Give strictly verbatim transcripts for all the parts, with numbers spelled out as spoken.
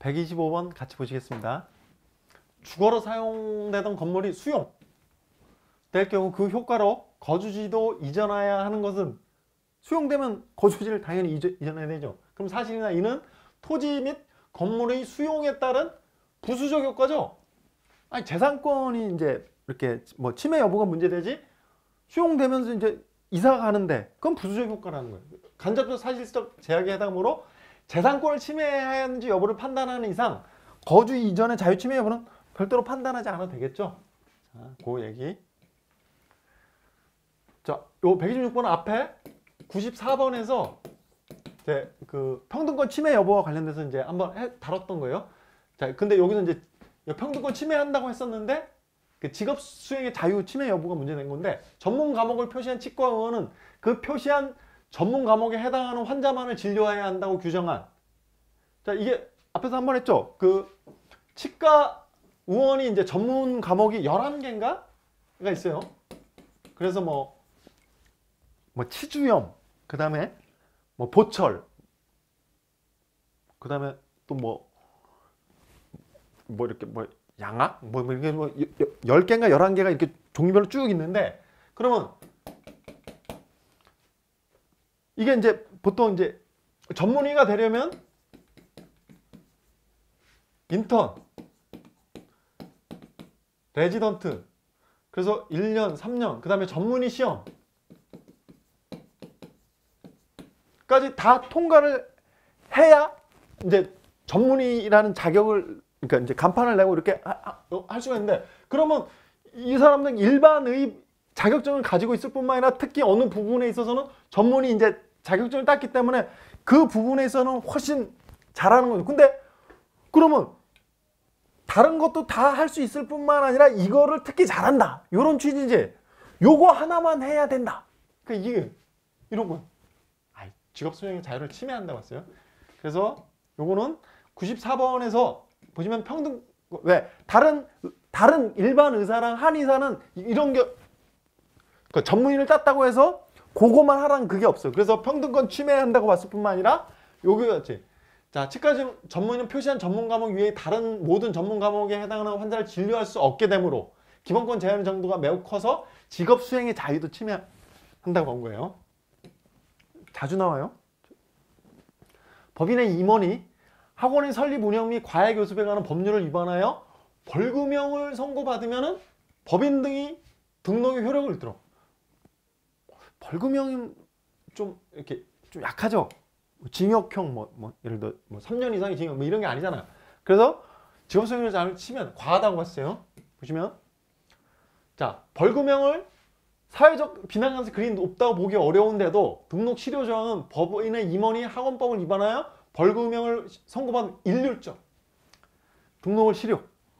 백이십오 번 같이 보시겠습니다. 주거로 사용되던 건물이 수용될 경우 그 효과로 거주지도 이전해야 하는 것은 수용되면 거주지를 당연히 이전, 이전해야 되죠. 그럼 사실이나 이는 토지 및 건물의 수용에 따른 부수적 효과죠. 아니 재산권이 이제 이렇게 뭐 침해 여부가 문제되지 수용되면서 이제 이사 가는데 그건 부수적 효과라는 거예요. 간접적 사실적 제약에 해당하므로 재산권을 침해해야 하는지 여부를 판단하는 이상 거주 이전의 자유 침해 여부는 별도로 판단하지 않아도 되겠죠. 자, 그 얘기. 자, 요 백이십육 번 앞에 구십사 번에서 이제 그 평등권 침해 여부와 관련돼서 이제 한번 해, 다뤘던 거예요. 자, 근데 여기서 이제 평등권 침해한다고 했었는데 그 직업 수행의 자유 침해 여부가 문제된 건데 전문 과목을 표시한 치과 의원은 그 표시한 전문 과목에 해당하는 환자만을 진료해야 한다고 규정한. 자, 이게 앞에서 한번 했죠. 그 치과 의원이 이제 전문 과목이 열한 개인가가 있어요. 그래서 뭐, 뭐 치주염, 그 다음에 뭐 보철, 그 다음에 또 뭐, 뭐 이렇게 뭐 양악? 뭐 이렇게 뭐 열 개인가 열한 개가 이렇게 종류별로 쭉 있는데 그러면 이게 이제 보통 이제 전문의가 되려면 인턴, 레지던트, 그래서 일 년, 삼 년, 그 다음에 전문의 시험 까지 다 통과를 해야 이제 전문의라는 자격을, 그러니까 이제 간판을 내고 이렇게 할 수가 있는데, 그러면 이 사람들은 일반의 자격증을 가지고 있을 뿐만 아니라 특히 어느 부분에 있어서는 전문의 이제 자격증을 땄기 때문에 그 부분에 있어서는 훨씬 잘하는 거죠. 근데 그러면 다른 것도 다 할 수 있을 뿐만 아니라 이거를 특히 잘한다, 이런 취지지. 요거 하나만 해야 된다. 그러니까 이게 이런 거. 아이, 직업 수행의 자유를 침해한다고 했어요. 그래서 요거는 구십사 번에서 보시면 평등, 왜 다른 다른 일반 의사랑 한의사는 이런 게 그 전문의를 땄다고 해서 그거만 하라는 그게 없어요. 그래서 평등권 침해한다고 봤을 뿐만 아니라 여기였지. 자, 치과 전문의는 표시한 전문 과목 외에 다른 모든 전문 과목에 해당하는 환자를 진료할 수 없게 되므로 기본권 제한 정도가 매우 커서 직업 수행의 자유도 침해한다고 본 거예요. 자주 나와요. 법인의 임원이 학원의 설립 운영 및 과외 교습에 관한 법률을 위반하여 벌금형을 선고받으면 법인 등이 등록의 효력을 잃도록. 벌금형은 좀 이렇게 좀 약하죠. 징역형 뭐, 뭐 예를 들어 뭐 삼 년 이상의 징역 뭐 이런 게 아니잖아요. 그래서 직업수행을 잘 치면 과하다고 봤어요. 보시면 자, 벌금형을 사회적 비난 가능성이 그리 높다고 보기 어려운데도 등록 실효 조항은 법인의 임원이 학원법을 위반하여 벌금형을 선고받은 일률적 등록을 실효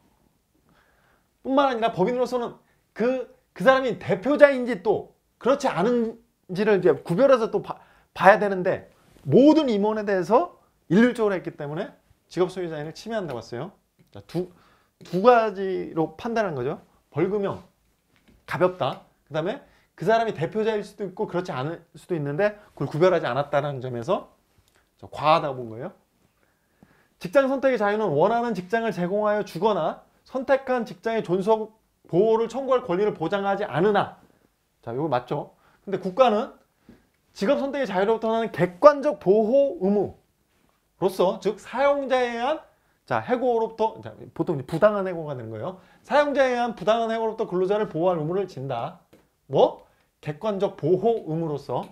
뿐만 아니라 법인으로서는 그, 그 사람이 대표자인지 또 그렇지 않은지를 이제 구별해서 또 봐, 봐야 되는데 모든 임원에 대해서 일률적으로 했기 때문에 직업소유자인을 침해한다고 했어요. 자, 두, 두 가지로 판단한 거죠. 벌금형 가볍다. 그 다음에 그 사람이 대표자일 수도 있고 그렇지 않을 수도 있는데 그걸 구별하지 않았다는 점에서 과하다고 본 거예요. 직장 선택의 자유는 원하는 직장을 제공하여 주거나 선택한 직장의 존속 보호를 청구할 권리를 보장하지 않으나, 자, 이거 맞죠? 근데 국가는 직업 선택의 자유로부터 나는 객관적 보호 의무로서, 즉 사용자에 의한 자 해고로부터, 자, 보통 부당한 해고가 되는 거예요. 사용자에 의한 부당한 해고로부터 근로자를 보호할 의무를 진다. 뭐? 객관적 보호 의무로서.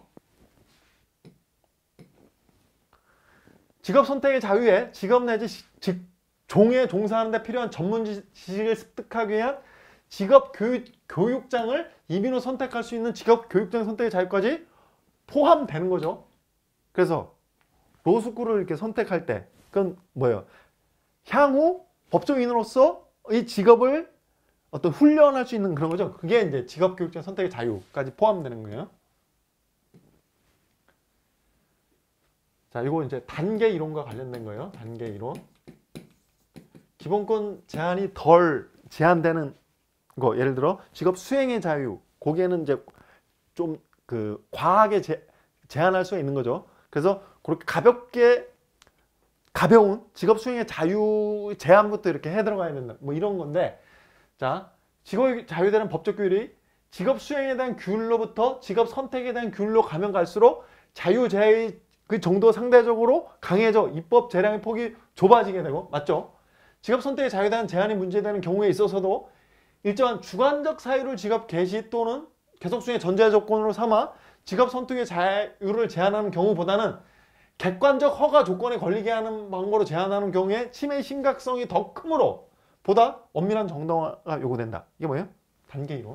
직업 선택의 자유에 직업 내지 직, 종에 종사하는 데 필요한 전문 지식을 습득하기 위한 직업 교육, 교육장을 임의로 선택할 수 있는 직업 교육장 선택의 자유까지 포함되는 거죠. 그래서 로스쿨을 이렇게 선택할 때 그건 뭐예요? 향후 법조인으로서 이 직업을 어떤 훈련할 수 있는 그런 거죠. 그게 이제 직업 교육장 선택의 자유까지 포함되는 거예요. 자, 이거 이제 단계 이론과 관련된 거예요. 단계 이론. 기본권 제한이 덜 제한되는 거, 예를 들어 직업 수행의 자유, 거기에는 이제 좀 그 과하게 제, 제한할 수가 있는 거죠. 그래서 그렇게 가볍게 가벼운 직업 수행의 자유 제한부터 이렇게 해 들어가야 된다. 뭐 이런 건데, 자, 직업이 자유되는 법적 규율이 직업 수행에 대한 규율로부터 직업 선택에 대한 규율로 가면 갈수록 자유 제한의 그 정도 상대적으로 강해져 입법 재량의 폭이 좁아지게 되고, 맞죠? 직업 선택의 자유에 대한 제한이 문제되는 경우에 있어서도 일정한 주관적 사유를 직업 개시 또는 계속 수행의 전제 조건으로 삼아 직업 선택의 자유를 제한하는 경우보다는 객관적 허가 조건에 걸리게 하는 방법으로 제한하는 경우에 침해의 심각성이 더 크므로 보다 엄밀한 정당화가 요구된다. 이게 뭐예요? 단계 이론.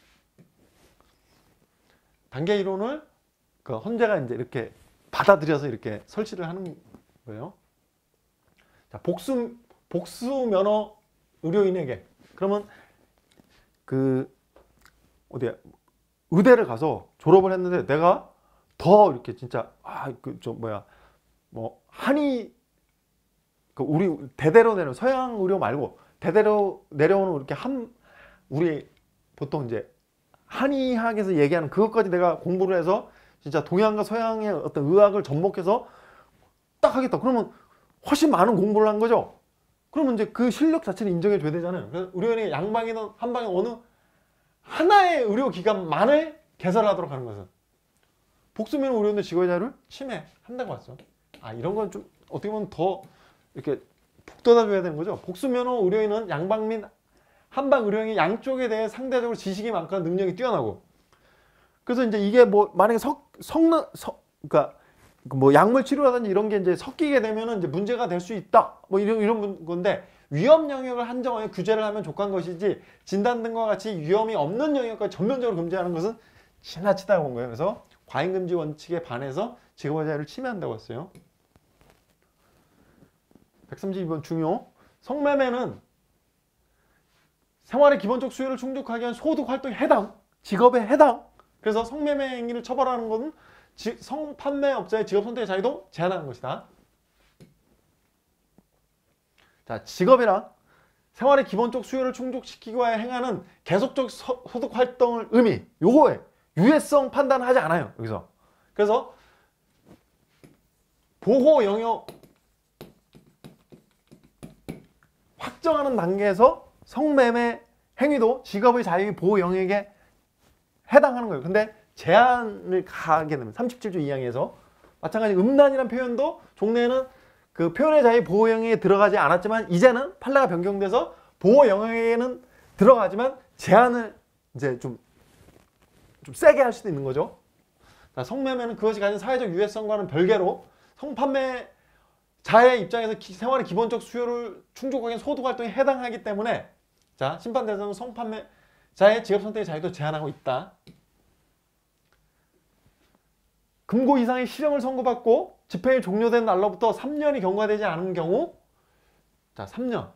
단계 이론을 그 헌재가 이제 이렇게 받아들여서 이렇게 설치를 하는 거예요. 자, 복수 복수 면허 의료인에게 그러면 그 어디야 의대를 가서 졸업을 했는데 내가 더 이렇게 진짜 아 그 저 뭐야 뭐 한의 그 우리 대대로 내려 서양 의료 말고 대대로 내려오는 이렇게 한 우리 보통 이제 한의학에서 얘기하는 그것까지 내가 공부를 해서 진짜 동양과 서양의 어떤 의학을 접목해서 딱 하겠다. 그러면 훨씬 많은 공부를 한 거죠. 그러면 이제 그 실력 자체는 인정해 줘야 되잖아요. 그래서 의료인이 양방이든 한방에 어느 하나의 의료기관만을 개설하도록 하는 것은 복수면 의료인의 직업의 자유를 침해한다고 봤어. 아 이런 건 좀 어떻게 보면 더 이렇게 북돋아 줘야 되는 거죠. 복수면허 의료인은 양방 및 한방 의료인이 양쪽에 대해 상대적으로 지식이 많거나 능력이 뛰어나고 그래서 이제 이게 뭐 만약에 석 성능 석 그러니까 뭐 약물 치료라든지 이런 게 이제 섞이게 되면은 이제 문제가 될 수 있다. 뭐 이런 이런 건데 위험 영역을 한정하여 규제를 하면 족한 것이지 진단 등과 같이 위험이 없는 영역까지 전면적으로 금지하는 것은 지나치다고 본 거예요. 그래서 과잉 금지 원칙에 반해서 직업의 자유를 침해한다고 했어요. 백삼십이 번 중요. 성매매는 생활의 기본적 수요를 충족하기 위한 소득 활동에 해당, 직업에 해당. 그래서 성매매 행위를 처벌하는 것은 성판매업자의 직업 선택의 자유도 제한하는 것이다. 자, 직업이란 생활의 기본적 수요를 충족시키기 위해 행하는 계속적 서, 소득 활동을 의미, 요거에 유해성 판단하지 않아요. 여기서. 그래서 보호 영역 확정하는 단계에서 성매매 행위도 직업의 자유 보호 영역에 해당하는 거예요. 근데 제한을 가하게 되면 삼십칠 조 이 항에서 마찬가지 음란이라는 표현도 종래에는 그 표현의 자유 보호 영역에 들어가지 않았지만 이제는 판례가 변경돼서 보호 영역에는 들어가지만 제한을 이제 좀, 좀 세게 할 수도 있는 거죠. 성매매는 그것이 가진 사회적 유해성과는 별개로 성판매자의 입장에서 기, 생활의 기본적 수요를 충족하기 위한 소득 활동에 해당하기 때문에 자 심판 대상은 성판매자의 직업 선택의 자유도 제한하고 있다. 금고 이상의 실형을 선고받고 집행이 종료된 날로부터 삼 년이 경과되지 않은 경우 자 삼 년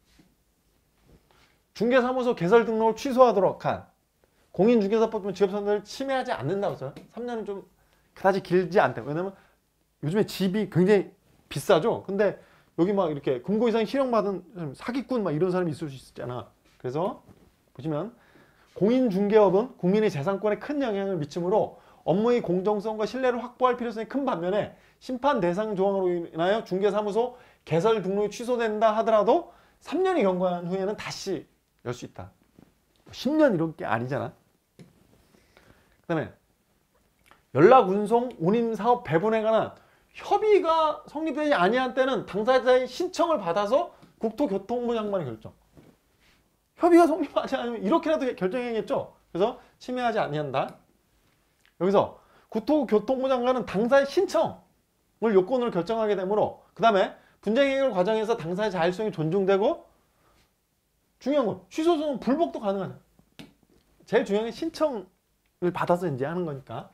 중개사무소 개설 등록을 취소하도록 한 공인중개사법은 직업선택을 침해하지 않는다고 써요. 삼 년은 좀 그다지 길지 않다. 왜냐면 요즘에 집이 굉장히 비싸죠. 근데 여기 막 이렇게 금고 이상 실형받은 사기꾼 막 이런 사람이 있을 수 있잖아. 그래서 보시면 공인중개업은 국민의 재산권에 큰 영향을 미치므로 업무의 공정성과 신뢰를 확보할 필요성이 큰 반면에 심판 대상 조항으로 인하여 중개사무소 개설 등록이 취소된다 하더라도 삼 년이 경과한 후에는 다시 열 수 있다. 십 년 이런 게 아니잖아. 그 다음에 연락운송, 운임사업 배분에 관한 협의가 성립되지 아니한 때는 당사자의 신청을 받아서 국토교통부 장관이 결정. 협의가 성립하지 않으면 이렇게라도 결정해야겠죠. 그래서 침해하지 아니한다. 여기서 국토교통부 장관은 당사의 신청을 요건으로 결정하게 되므로 그 다음에 분쟁 해결 과정에서 당사의 자율성이 존중되고 중요한 건 취소소는 불복도 가능하다. 제일 중요한 게 신청을 받아서 이제 하는 거니까.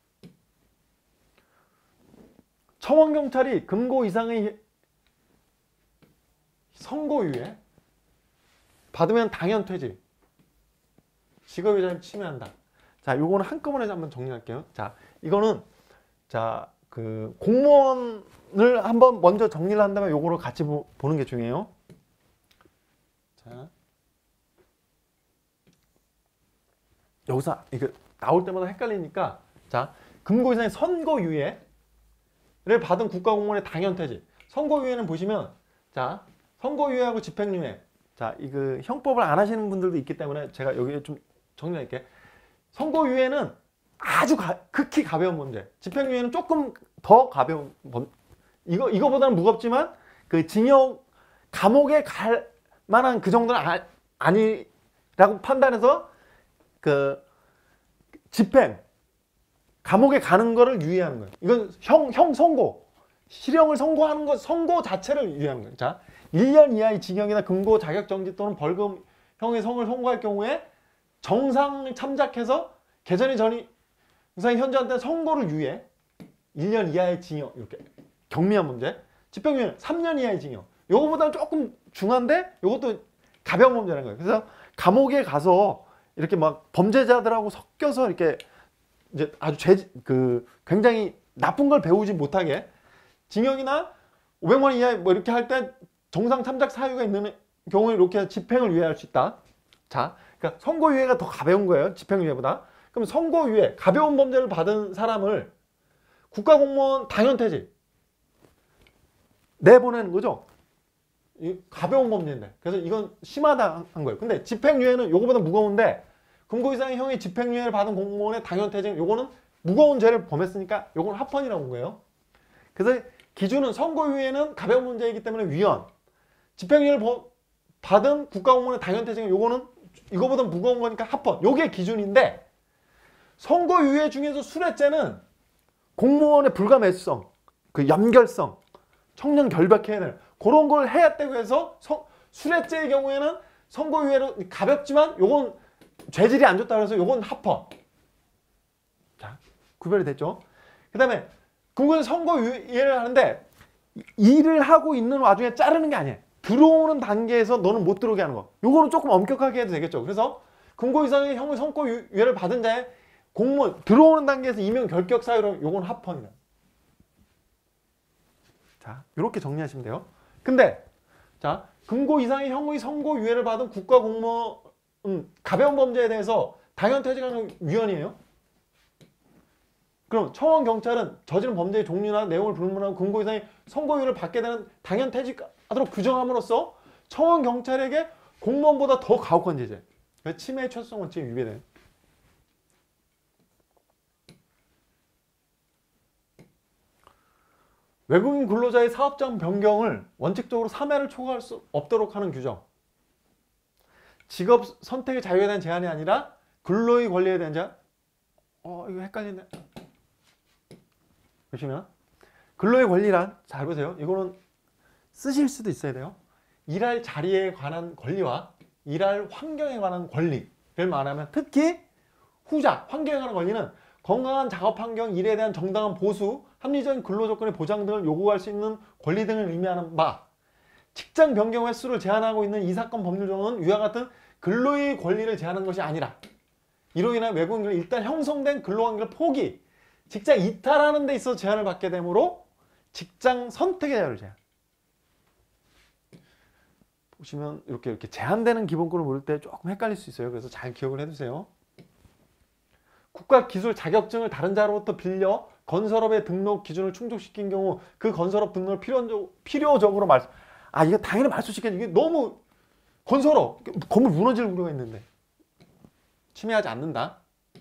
청원경찰이 금고 이상의 선고유예 받으면 당연 퇴직. 직업의 자유를 침해한다. 자, 요거는 한꺼번에 한번 정리할게요. 자, 이거는 자, 그 공무원을 한번 먼저 정리를 한다면 요거를 같이 보, 보는 게 중요해요. 자. 여기서 이게 나올 때마다 헷갈리니까 자, 금고 이상의 선고유예를 받은 국가공무원의 당연퇴직. 선고유예는 보시면 자 선고유예하고 집행유예 자 이거 형법을 안 하시는 분들도 있기 때문에 제가 여기에 좀 정리할게. 선고유예는 아주 가, 극히 가벼운 범죄. 집행유예는 조금 더 가벼운 범. 이거 이거보다는 무겁지만 그 징역 감옥에 갈 만한 그 정도는 아, 아니라고 판단해서 그 집행 감옥에 가는 거를 유예하는 거예요. 이건 형, 형 선고 실형을 선고하는 것 선고 자체를 유예하는 거예요. 자, 일 년 이하의 징역이나 금고 자격정지 또는 벌금형의 성을 선고할 경우에 정상 참작해서 개전이 전이 정상이 현저한테 선고를 유예 일 년 이하의 징역 이렇게 경미한 문제. 집행유예는 삼 년 이하의 징역. 요거보다는 조금 중한데 요것도 가벼운 범죄라는 거예요. 그래서 감옥에 가서 이렇게 막 범죄자들하고 섞여서 이렇게 이제 아주 죄, 그 굉장히 나쁜 걸 배우지 못하게 징역이나 오백만 원 이하 뭐 이렇게 할 때 정상 참작 사유가 있는 경우에 이렇게 집행을 유예할 수 있다. 자, 그러니까 선고유예가 더 가벼운 거예요. 집행유예보다. 그럼 선고유예, 가벼운 범죄를 받은 사람을 국가공무원 당연퇴직 내보내는 거죠. 이 가벼운 범죄인데. 그래서 이건 심하다 한 거예요. 근데 집행유예는 요거보다 무거운데 금고 이상의 형의 집행유예를 받은 공무원의 당연퇴직 요거는 무거운 죄를 범했으니까 요건 합헌이라고 본 거예요. 그래서 기준은 선고유예는 가벼운 문제이기 때문에 위헌, 집행유예를 받은 국가공무원의 당연퇴직은 요거는 이거보다 무거운 거니까 합헌. 요게 기준인데 선고유예 중에서 수뢰죄는 공무원의 불가매수성, 그 연결성, 청년 결박해야 되는 그런 걸 해야 되고 해서 서, 수뢰죄의 경우에는 선고유예로 가볍지만 요건 죄질이 안 좋다고 해서 요건 합헌. 자, 구별이 됐죠? 그 다음에 금고에서 선고유예를 하는데 일을 하고 있는 와중에 자르는 게 아니에요. 들어오는 단계에서 너는 못 들어오게 하는 거. 요거는 조금 엄격하게 해도 되겠죠. 그래서 금고 이상의 형의 선고유예를 받은 자의 공무원 들어오는 단계에서 이명 결격 사유로 요건 합헌이다. 자, 이렇게 정리하시면 돼요. 근데 자, 금고 이상의 형의 선고유예를 받은 국가공무원 음, 가벼운 범죄에 대해서 당연퇴직하는 건 위헌이에요. 그럼 청원 경찰은 저지른 범죄의 종류나 내용을 불문하고 금고 이상의 선고유예를 받게 되는 당연퇴직하도록 규정함으로써 청원 경찰에게 공무원보다 더 가혹한 제재. 침해의 최소성 원칙에 위배돼요. 외국인 근로자의 사업장 변경을 원칙적으로 삼 회를 초과할 수 없도록 하는 규정. 직업 선택의 자유에 대한 제한이 아니라 근로의 권리에 대한 제한. 어, 이거 헷갈리네. 보시면 근로의 권리란 잘 보세요. 이거는 쓰실 수도 있어야 돼요. 일할 자리에 관한 권리와 일할 환경에 관한 권리를 말하면 특히 후자, 환경에 관한 권리는 건강한 작업 환경, 일에 대한 정당한 보수, 합리적인 근로 조건의 보장 등을 요구할 수 있는 권리 등을 의미하는 바. 직장 변경 횟수를 제한하고 있는 이 사건 법률조항은 위와 같은 근로의 권리를 제한하는 것이 아니라 이로 인한 외국인은 일단 형성된 근로환경을 포기, 직장 이탈하는 데 있어서 제한을 받게 되므로 직장 선택의 자유를 제한. 보시면 이렇게 이렇게 제한되는 기본권을 모를 때 조금 헷갈릴 수 있어요. 그래서 잘 기억을 해두세요. 국가기술 자격증을 다른 자로부터 빌려 건설업의 등록 기준을 충족시킨 경우 그 건설업 등록을 필요적, 필요적으로 말소. 아, 이거 당연히 말소시켜야지. 이게 너무 건설업, 건물 무너질 우려가 있는데 침해하지 않는다.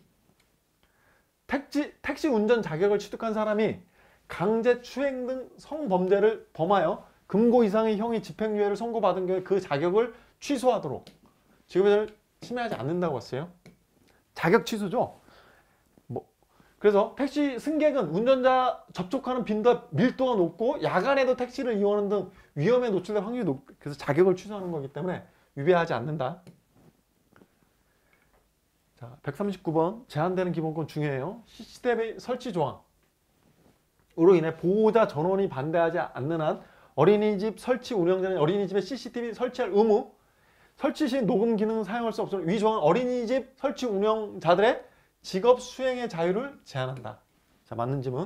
택시, 택시 운전 자격을 취득한 사람이 강제 추행 등 성범죄를 범하여 금고 이상의 형의 집행유예를 선고받은 경우에 그 자격을 취소하도록. 직업의자를 침해하지 않는다고 했어요. 자격 취소죠. 뭐 그래서 택시 승객은 운전자 접촉하는 빈도와 밀도가 높고 야간에도 택시를 이용하는 등 위험에 노출될 확률이 높. 그래서 자격을 취소하는 거기 때문에 위배하지 않는다. 자, 백삼십구 번 제한되는 기본권 중요해요. 씨씨티비 설치 조항. 으로 인해 보호자 전원이 반대하지 않는 한 어린이집 설치 운영자는 어린이집에 씨씨티비 설치할 의무, 설치 시 녹음 기능을 사용할 수 없으므로 위 조항은 어린이집 설치 운영자들의 직업 수행의 자유를 제한한다. 자, 맞는 질문.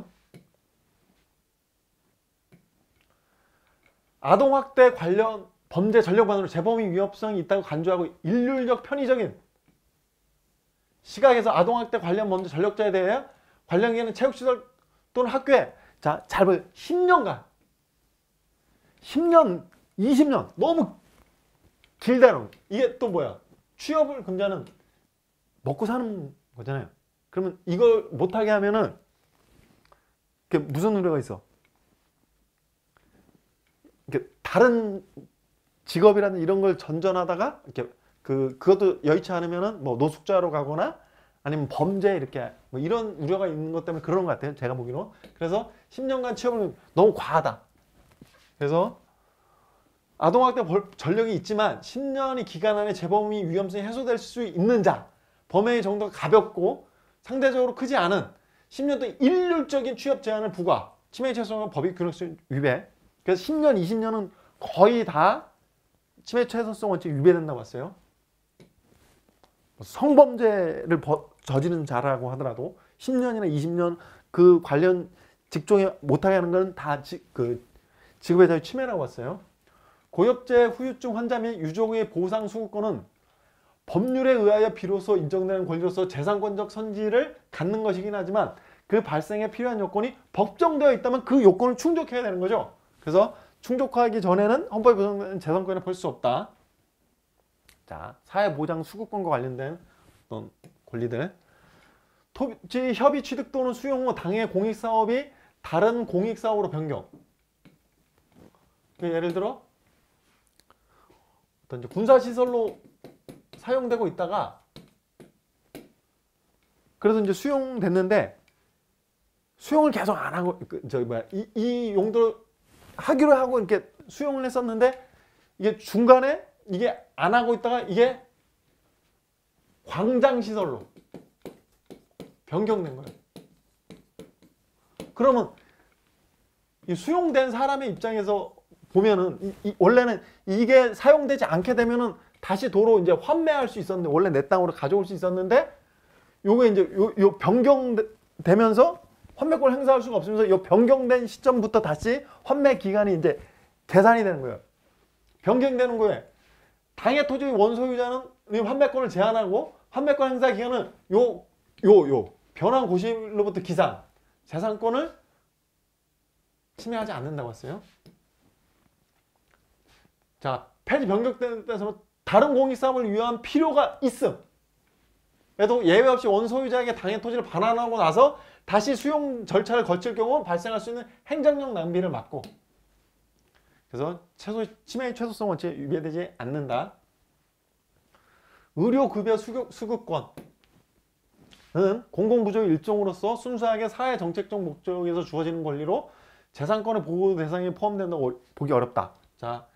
아동학대 관련 범죄 전력관으로 재범의 위협성이 있다고 간주하고 일률적 편의적인 시각에서 아동학대 관련 범죄 전력자에 대해 관련 기관은 체육시설 또는 학교에 자, 잘 보세요. 십 년간 십 년, 이십 년 너무 길다는 이게 또 뭐야? 취업을 금자는 먹고 사는 거잖아요. 그러면 이걸 못하게 하면은 무슨 우려가 있어? 이렇게 다른 직업이라든 이런 걸 전전하다가 이렇게 그 그것도 여의치 않으면은 뭐 노숙자로 가거나 아니면 범죄 이렇게 뭐 이런 우려가 있는 것 때문에 그런 것 같아요. 제가 보기로. 그래서 십 년간 취업은 너무 과하다. 그래서 아동학대 전력이 있지만 십 년이 기간 안에 재범이 위험성이 해소될 수 있는 자, 범행의 정도가 가볍고 상대적으로 크지 않은 십 년 동안 일률적인 취업 제한을 부과, 치매 최소한 법익 균형성 위배. 그래서 십 년, 이십 년은 거의 다 치매 최소성 원칙 위배된다고 봤어요. 성범죄를 저지른 자라고 하더라도 십 년이나 이십 년 그 관련 직종에 못하게 하는 건 다 그 직업의 자유 침해라고 봤어요. 고엽제 후유증 환자 및 유족의 보상 수급권은 법률에 의하여 비로소 인정되는 권리로서 재산권적 선지를 갖는 것이긴 하지만 그 발생에 필요한 요건이 법정되어 있다면 그 요건을 충족해야 되는 거죠. 그래서 충족하기 전에는 헌법에 보장되는 재산권을 볼 수 없다. 자, 사회보장 수급권과 관련된 어떤 권리들. 토지 협의 취득 또는 수용 후 당해 공익사업이 다른 공익사업으로 변경. 예를 들어 어떤 이제 군사시설로 사용되고 있다가 그래서 이제 수용됐는데 수용을 계속 안 하고 그 저기 뭐야 이, 이 용도로 하기로 하고 이렇게 수용을 했었는데 이게 중간에 이게 안 하고 있다가 이게 광장시설로 변경된 거예요. 그러면 이 수용된 사람의 입장에서 보면은 이, 이 원래는 이게 사용되지 않게 되면은 다시 도로 이제 환매할 수 있었는데 원래 내 땅으로 가져올 수 있었는데 요게 이제 요, 요 변경되면서 환매권을 행사할 수가 없으면서 요 변경된 시점부터 다시 환매 기간이 이제 계산이 되는 거예요. 변경되는 거에 당해 토지 원소유자는 환매권을 제한하고 환매권 행사 기간은 요 요 요 변환 고시로부터 기산 재산권을 침해하지 않는다고 했어요. 자, 폐지 변경된 데서는 다른 공익사업을 위한 필요가 있음. 그래도 예외 없이 원소유자에게 당해 토지를 반환하고 나서 다시 수용 절차를 거칠 경우 발생할 수 있는 행정적 낭비를 막고. 그래서 최소, 치매의 최소성 원칙에 위배되지 않는다. 의료급여 수급, 수급권. 는 공공부조의 일종으로서 순수하게 사회정책적 목적에서 주어지는 권리로 재산권의 보호 대상에 포함된다고 보기 어렵다. 자,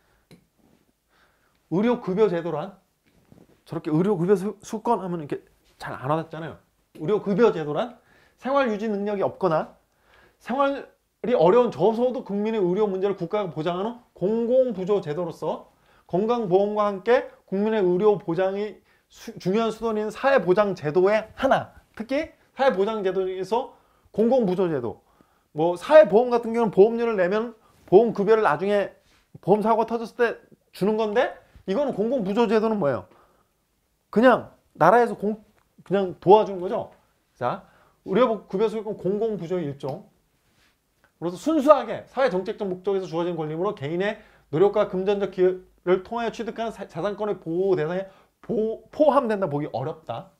의료급여 제도란 저렇게 의료급여 수권 하면 이렇게 잘 안 와닿잖아요. 의료급여 제도란 생활 유지 능력이 없거나 생활이 어려운 저소득 국민의 의료 문제를 국가가 보장하는 공공부조 제도로서 건강보험과 함께 국민의 의료 보장이 수, 중요한 수단인 사회보장제도의 하나. 특히 사회보장제도에서 공공부조제도, 뭐 사회보험 같은 경우는 보험료를 내면 보험급여를 나중에 보험사고가 터졌을 때 주는 건데 이거는 공공부조제도는 뭐예요? 그냥 나라에서 공, 그냥 도와주는 거죠. 자, 의료급여 수급권 공공부조의 일종. 그래서 순수하게 사회정책적 목적에서 주어진 권리므로 개인의 노력과 금전적 기여를 통하여 취득한 자산권의 보호 대상에 보, 포함된다 보기 어렵다.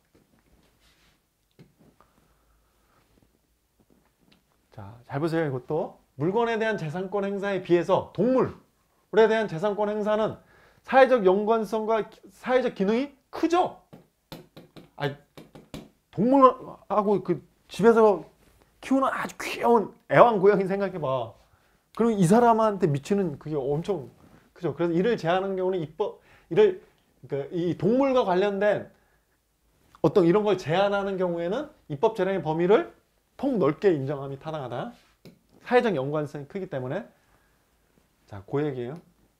자, 잘 보세요. 이것도 물건에 대한 재산권 행사에 비해서 동물에 대한 재산권 행사는 사회적 연관성과 사회적 기능이 크죠. 아니, 동물하고 그 집에서 키우는 아주 귀여운 애완고양이 생각해봐. 그럼 이 사람한테 미치는 그게 엄청 크죠. 그래서 이를 제한하는 경우는 입법, 이를 그러니까 이 동물과 관련된 어떤 이런 걸 제한하는 경우에는 입법 재량의 범위를 폭넓게 인정함이 타당하다. 사회적 연관성이 크기 때문에. 자, 그 얘기예요.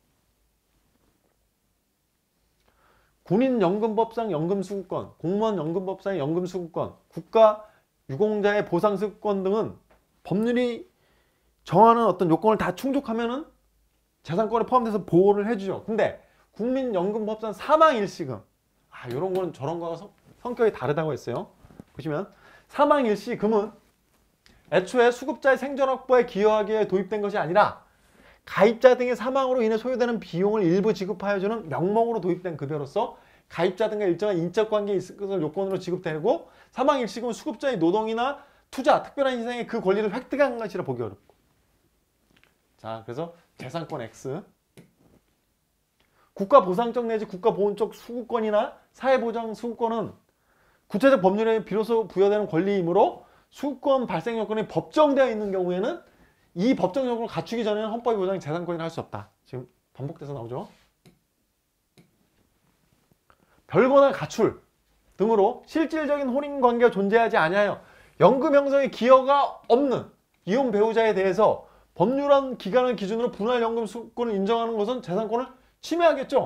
군인연금법상 연금수급권, 공무원연금법상의 연금수급권, 국가유공자의 보상수급권 등은 법률이 정하는 어떤 요건을 다 충족하면은 재산권에 포함돼서 보호를 해주죠. 근데 국민연금법상 사망일시금, 아, 이런 거는 저런 거와 성, 성격이 다르다고 했어요. 보시면 사망일시금은 애초에 수급자의 생존 확보에 기여하기 위해 도입된 것이 아니라 가입자 등의 사망으로 인해 소요되는 비용을 일부 지급하여주는 명목으로 도입된 급여로서 가입자 등과 일정한 인적 관계에 있을 것을 요건으로 지급되고 사망 일시금은 수급자의 노동이나 투자, 특별한 희생의 그 권리를 획득한 것이라 보기 어렵고. 자, 그래서 재산권 X. 국가보상적 내지 국가보훈적 수급권이나 사회보장 수급권은 구체적 법률에 비로소 부여되는 권리이므로 수급권 발생 요건이 법정되어 있는 경우에는 이 법정 요건을 갖추기 전에는 헌법이 보장한 재산권이라 할 수 없다. 지금 반복돼서 나오죠. 별거나 가출 등으로 실질적인 혼인관계가 존재하지 아니하여 연금 형성의 기여가 없는 이혼 배우자에 대해서 법률안 기간을 기준으로 분할 연금 수급권을 인정하는 것은 재산권을 침해하겠죠.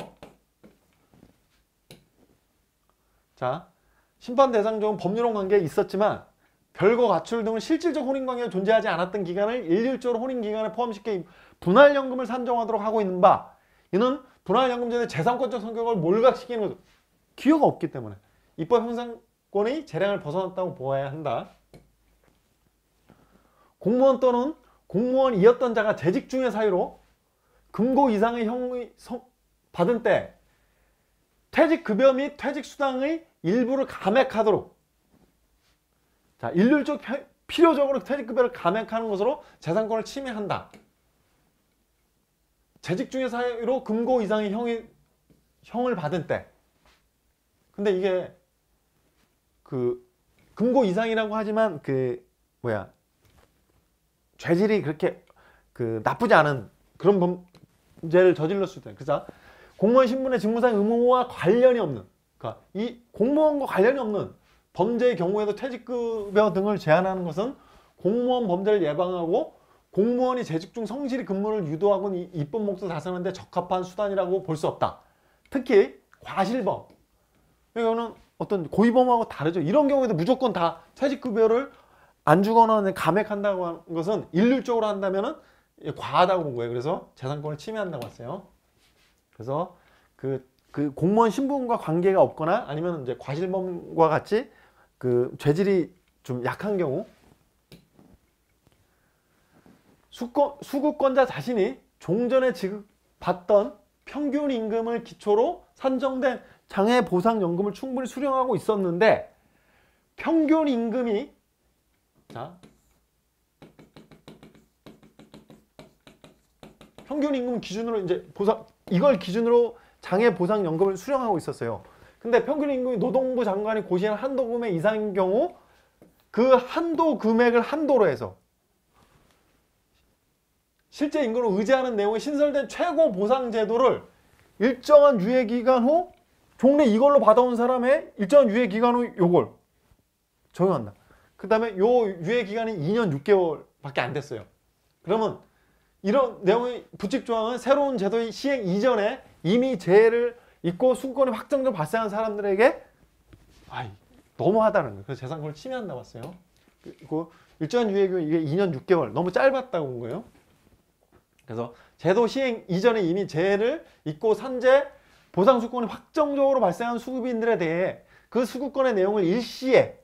자, 심판 대상적은 법률혼 관계에 있었지만 별거 가출 등은 실질적 혼인관계가 존재하지 않았던 기간을 일률적으로 혼인기간에 포함시켜 분할연금을 산정하도록 하고 있는 바, 이는 분할연금제의 재산권적 성격을 몰각시키는 거죠. 기여가 없기 때문에 입법 형상권의 재량을 벗어났다고 보아야 한다. 공무원 또는 공무원이었던 자가 재직 중의 사유로 금고 이상의 형의 받은 때 퇴직급여 및 퇴직수당의 일부를 감액하도록, 자, 일률적 필요적으로 퇴직급여를 감액하는 것으로 재산권을 침해한다. 재직 중의 사유로 금고 이상의 형이, 형을 받은 때. 근데 이게 그 금고 이상이라고 하지만 그 뭐야 죄질이 그렇게 그 나쁘지 않은 그런 범죄를 저질렀을 수도 있다. 그래서 공무원 신분의 직무상 의무와 관련이 없는, 그러니까 이 공무원과 관련이 없는 범죄의 경우에도 퇴직급여 등을 제한하는 것은 공무원 범죄를 예방하고 공무원이 재직 중 성실히 근무를 유도하고 입법 목적 달성하는 데 적합한 수단이라고 볼 수 없다. 특히 과실범, 이거는 어떤 고의범하고 다르죠. 이런 경우에도 무조건 다 퇴직급여를 안 주거나 감액한다고 하는 것은 일률적으로 한다면 과하다고 본 거예요. 그래서 재산권을 침해한다고 했어요. 그래서 그, 그 공무원 신분과 관계가 없거나 아니면 이제 과실범과 같이 그 죄질이 좀 약한 경우, 수권, 수급권자 자신이 종전에 지급받던 평균 임금을 기초로 산정된 장애보상연금을 충분히 수령하고 있었는데 평균 임금이, 자, 평균 임금 기준으로 이제 보상, 이걸 기준으로 장애보상연금을 수령하고 있었어요. 근데 평균 임금이 노동부 장관이 고시한 한도 금액 이상인 경우 그 한도 금액을 한도로 해서 실제 임금을 의지하는 내용의 신설된 최고 보상 제도를 일정한 유예 기간 후 종래 이걸로 받아온 사람의 일정한 유예 기간 후 요걸 적용한다. 그 다음에 요 유예 기간이 이 년 육 개월밖에 안 됐어요. 그러면 이런 내용의 부칙 조항은 새로운 제도의 시행 이전에 이미 재해를 입고 수급권이 확정적으로 발생한 사람들에게 아이, 너무하다는 거예요. 그래서 재산권을 침해한다고 했어요. 그리고 일정한 유예 기간 이게 이 년 육 개월 너무 짧았다고 본 거예요. 그래서 제도 시행 이전에 이미 재해를 입고 산재 보상 수급권이 확정적으로 발생한 수급인들에 대해 그 수급권의 내용을 일시에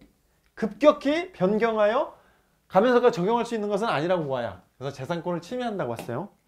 급격히 변경하여 감면서가 적용할 수 있는 것은 아니라고 봐야. 그래서 재산권을 침해한다고 했어요.